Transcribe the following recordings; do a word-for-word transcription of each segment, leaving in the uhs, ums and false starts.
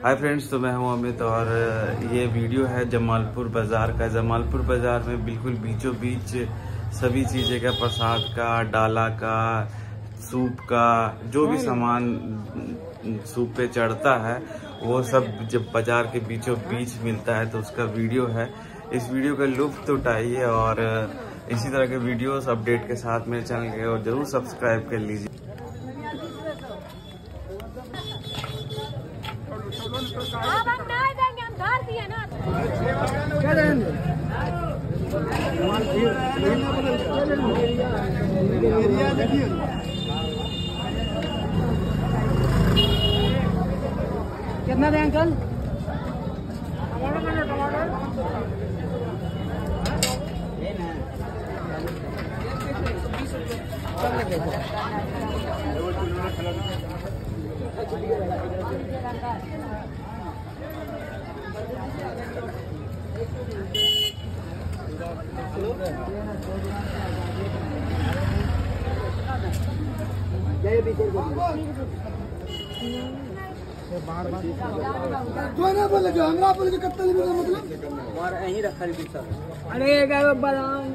Hi friends, तो मैं हूं अमित और ये वीडियो है जमालपुर बाज़ार का। जमालपुर बाज़ार में बिल्कुल बीचों बीच सभी चीज़ें का, प्रसाद का, डाला का, सूप का, जो भी सामान सूप पे चढ़ता है वो सब जब बाज़ार के बीचों बीच मिलता है तो उसका वीडियो है। इस वीडियो का लुत्फ उठाइए और इसी तरह के वीडियोस अपडेट के साथ मेरे चैनल के और जरूर सब्सक्राइब कर लीजिए। आप हम ना जाएंगे, हम घर दिए ना। कितना दें अंकल? अरे बादाम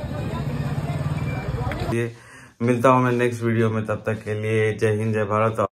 मिलता हूँ मैं नेक्स्ट वीडियो में, तब तक के लिए जय हिंद, जय भारत।